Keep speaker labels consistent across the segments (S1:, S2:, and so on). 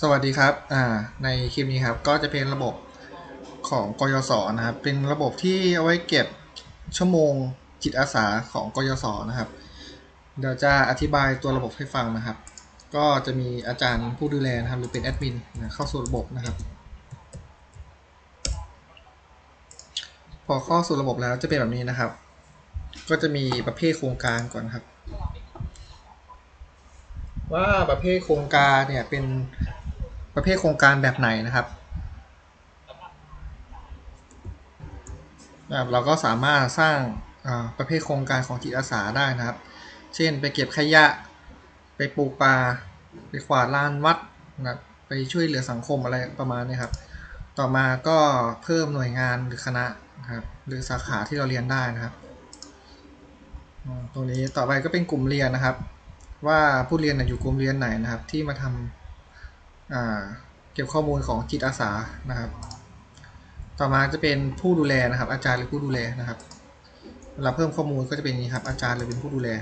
S1: สวัสดีครับในคลิปนี้ครับก็จะเป็นระบบของกยศนะครับเป็นระบบที่เอาไว้เก็บชั่วโมงจิตอาสาของกยศนะครับเดี๋ยวจะอธิบายตัวระบบให้ฟังนะครับก็จะมีอาจารย์ผู้ดูแลนะครับหรือเป็นแอดมินเข้าสู่ระบบนะครับพอเข้าสู่ระบบแล้วจะเป็นแบบนี้นะครับก็จะมีประเภทโครงการก่อนครับว่าประเภทโครงการเนี่ยเป็นประเภทโครงการแบบไหนนะครับเราก็สามารถสร้างประเภทโครงการของจิตอาสาได้นะครับเช่นไปเก็บขยะไปปลูกป่าไปกวาดลานวัดนะไปช่วยเหลือสังคมอะไรประมาณนี้ครับต่อมาก็เพิ่มหน่วยงานหรือคณะนะครับหรือสาขาที่เราเรียนได้นะครับตรงนี้ต่อไปก็เป็นกลุ่มเรียนนะครับว่าผู้เรียนอยู่กลุ่มเรียนไหนนะครับที่มาทำเก็บข้อมูลของจิตอาสานะครับต่อมาจะเป็นผู้ดูแลนะครับอาจารย์หรือผู้ดูแลนะครับเราเพิ่มข้อมูลก็จะเป็นอย่างนี้ครับอาจารย์หรือเป็นผู้ดูแล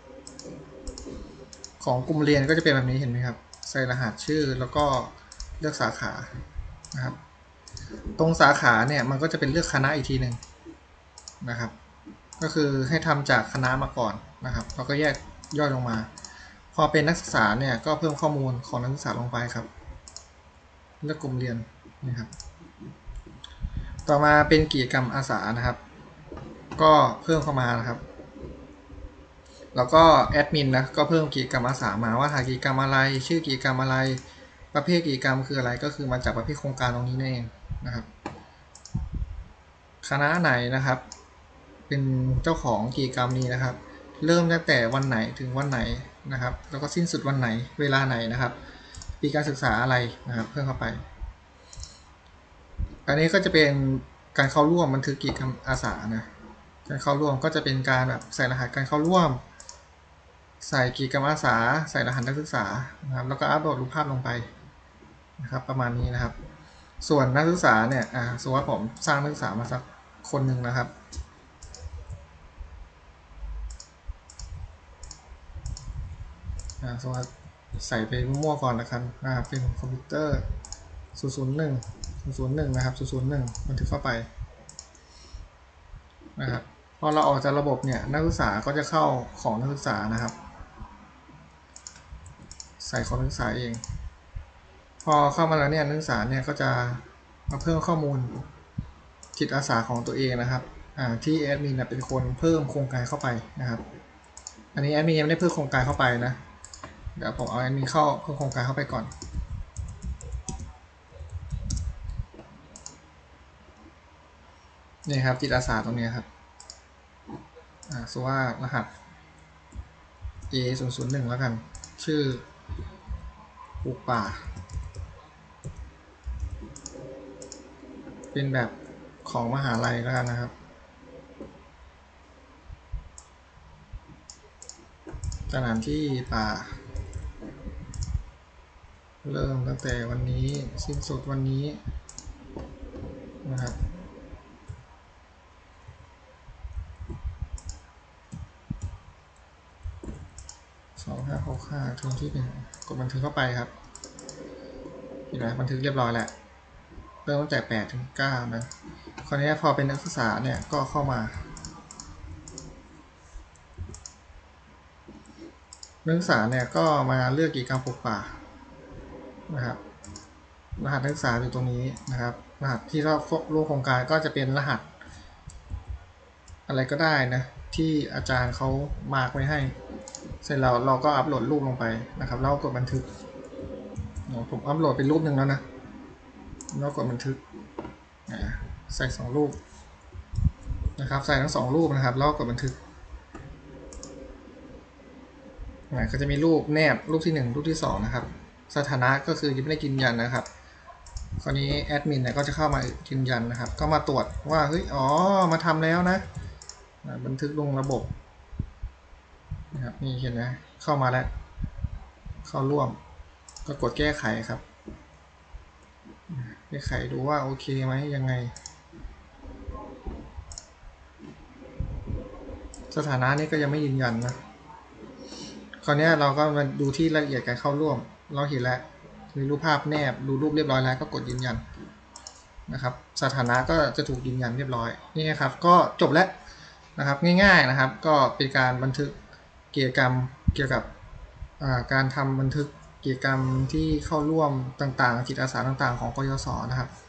S1: ของกลุ่มเรียนก็จะเป็นแบบนี้เห็นไหมครับใส่รหัสชื่อแล้วก็เลือกสาขานะครับตรงสาขาเนี่ยมันก็จะเป็นเลือกคณะอีกทีหนึ่งนะครับก็คือให้ทำจากคณะมาก่อนนะครับเราก็แยกย่อยลงมาพอเป็นนักศึกษาเนี่ยก็เพิ่มข้อมูลของนักศึกษาลงไปครับเลือกกลุ่มเรียนนะครับต่อมาเป็นกิจกรรมอาสานะครับก็เพิ่มเข้ามานะครับแล้วก็แอดมินนะก็เพิ่มกิจกรรมอาสามาว่าถ่ายกิจกรรมอะไรชื่อกิจกรรมอะไรประเภทกิจกรรมคืออะไรก็คือมาจากประเภทโครงการตรงนี้นั่นเองนะครับคณะไหนนะครับเป็นเจ้าของกิจกรรมนี้นะครับเริ่มตั้งแต่วันไหนถึงวันไหนนะครับแล้วก็สิ้นสุดวันไหนเวลาไหนนะครับปีการศึกษาอะไรนะครับเพิ่มเข้าไปอันนี้ก็จะเป็นการเข้าร่วมบันทึกกิจกรรมอาสานะการเข้าร่วมก็จะเป็นการแบบใส่รหัสการเข้าร่วมใส่กิจกรรมอาสาใส่รหัสนักศึกษานะครับแล้วก็อัปโหลดรูปภาพลงไปนะครับประมาณนี้นะครับส่วนนักศึกษาเนี่ยสมมติว่าผมสร้างนักศึกษามาสักคนหนึ่งนะครับสมมติใส่ไปมั่วก่อนนะครับเป็นคอมพิวเตอร์001นะครับ001บันทึกเข้าไปนะครับพอเราออกจากระบบเนี่ยนักศึกษาก็จะเข้าของนักศึกษานะครับใส่ของนักศึกษาเองพอเข้ามาแล้วเนี่ยนักศึกษาเนี่ยก็จะมาเพิ่มข้อมูลจิตอาสาของตัวเองนะครับที่แอดมินเป็นคนเพิ่มโครงการเข้าไปนะครับอันนี้แอดมินยังไม่ได้เพิ่มโครงการเข้าไปนะเดี๋ยวผมเอาแอดมินเข้าเพิ่มโครงการเข้าไปก่อนนี่ครับจิตอาสาตรงนี้ครับสมมติว่ารหัส A001แล้วกันชื่อปลูกป่าเป็นแบบของมหาลัยแล้วกันนะครับสถานที่ป่าเริ่มตั้งแต่วันนี้สิ้นสุดวันนี้นะครับ2565ทุนที่1กดบันทึกเข้าไปครับเห็นไหมบันทึกเรียบร้อยแล้วเริ่มตั้งแต่8ถึง9นะคราวนี้พอเป็นนักศึกษาเนี่ยก็เข้ามานักศึกษาเนี่ยก็มาเลือกกิจกรรมปลูกป่านะครับรหัสนักศึกษาอยู่ตรงนี้นะครับรหัสที่เราร่วมโครงการก็จะเป็นรหัสอะไรก็ได้นะที่อาจารย์เขามาร์กไว้ให้เสร็จแล้วเราก็อัปโหลดรูปลงไปนะครับแล้วกดบันทึกผมอัปโหลดเป็นรูปหนึ่งแล้วนะแล้วกดบันทึกใส่2รูปนะครับใส่ทั้ง2รูปนะครับแล้วกดบันทึกก็จะมีรูปแนบรูปที่1รูปที่2นะครับสถานะก็คือยังไม่ได้ยืนยันนะครับคราวนี้แอดมินเนี่ยก็จะเข้ามายืนยันนะครับก็มาตรวจว่าเฮ้ยมาทำแล้วนะบันทึกลงระบบนะครับนี่เห็นไหมเข้ามาแล้วเข้าร่วมก็กดแก้ไขครับแก้ไขดูว่าโอเคไหมยังไงสถานะนี้ก็ยังไม่ยืนยันนะคราวนี้เราก็มาดูที่รายละเอียดการเข้าร่วมเราเห็นแล้วมีรูปภาพแนบดูรูปเรียบร้อยแล้วก็กดยืนยันนะครับสถานะก็จะถูกยืนยันเรียบร้อยนี่ครับก็จบแล้วนะครับง่ายๆนะครับก็เป็นการบันทึกกิจกรรมเกี่ยวกับการทำบันทึกกิจกรรมที่เข้าร่วมต่างๆจิตอาสาต่างๆของกยศนะครับ